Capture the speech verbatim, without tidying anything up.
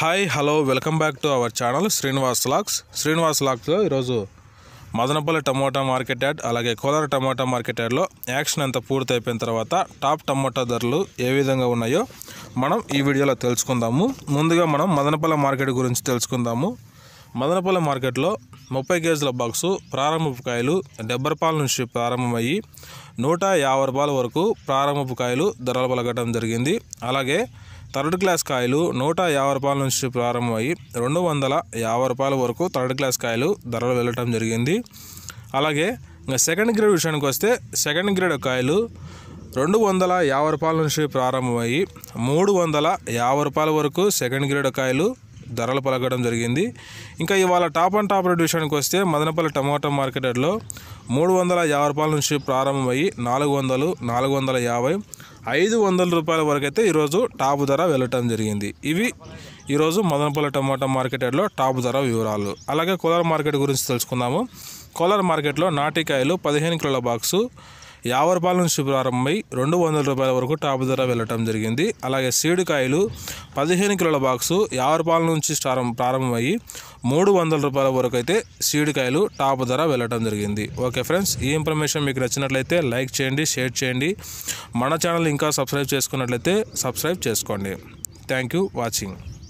Hi hello welcome back to our channel Srinivas లాక్స్ శ్రీనివాస్ లాక్స్లో ఈరోజు మదనపల్లి టమోటా మార్కెట్ యార్డ్ అలాగే కోలార్ టమోటా మార్కెట్ యార్డ్లో యాక్షన్ అంతా పూర్తి అయిపోయిన తర్వాత టాప్ టమోటా ధరలు ఏ విధంగా ఉన్నాయో మనం ఈ వీడియోలో తెలుసుకుందాము. ముందుగా మనం మదనపల్లి మార్కెట్ గురించి తెలుసుకుందాము. మదనపల్లి మార్కెట్లో ముప్పై కేజీల బాక్సు ప్రారంభపు కాయలు డెబ్బై రూపాయల నుంచి ప్రారంభమయ్యి నూట యాభై రూపాయల వరకు ప్రారంభపు కాయలు ధరలు పలకడం జరిగింది. అలాగే థర్డ్ క్లాస్ కాయలు నూట యాభై రూపాయల నుంచి ప్రారంభమయ్యి రెండు వందల యాభై రూపాయల వరకు థర్డ్ క్లాస్ కాయలు ధరలు వెళ్ళటం జరిగింది. అలాగే ఇంకా సెకండ్ గ్రేడ్ విషయానికి వస్తే సెకండ్ గ్రేడ్ కాయలు రెండు వందల యాభై రూపాయల నుంచి ప్రారంభమయ్యి మూడు వందల యాభై రూపాయల వరకు సెకండ్ గ్రేడ్ కాయలు ధరలు పలకడం జరిగింది. ఇంకా ఇవాళ టాప్ అండ్ టాప్ రేట్ విషయానికి వస్తే మదనపల్లి టమోటా మార్కెట్లో మూడు వందల యాభై రూపాయల నుంచి ప్రారంభమయ్యి నాలుగు వందలు నాలుగు వందల యాభై ఐదు వందల రూపాయల వరకు అయితే ఈరోజు టాప్ ధర వెళ్ళటం జరిగింది. ఇవి ఈరోజు మదనపల్లి టమోటా మార్కెట్లో టాప్ ధర వివరాలు. అలాగే కోలార్ మార్కెట్ గురించి తెలుసుకుందాము. కోలార్ మార్కెట్లో నాటికాయలు పదిహేను కిలోల బాక్సు యాభై రూపాయల నుంచి ప్రారంభమై రెండు వందల రూపాయల వరకు టాప్ ధర వెళ్ళటం జరిగింది. అలాగే సీడు కాయలు పదిహేను కిలోల బాక్సు యాభై రూపాయల నుంచి ప్రారంభమయ్యి మూడు వందల రూపాయల వరకు అయితే సీడు కాయలు టాప్ ధర వెళ్ళటం జరిగింది. ఓకే ఫ్రెండ్స్, ఈ ఇన్ఫర్మేషన్ మీకు నచ్చినట్లయితే లైక్ చేయండి, షేర్ చేయండి. మన ఛానల్ ఇంకా సబ్స్క్రైబ్ చేసుకున్నట్లయితే సబ్స్క్రైబ్ చేసుకోండి. Thank you watching.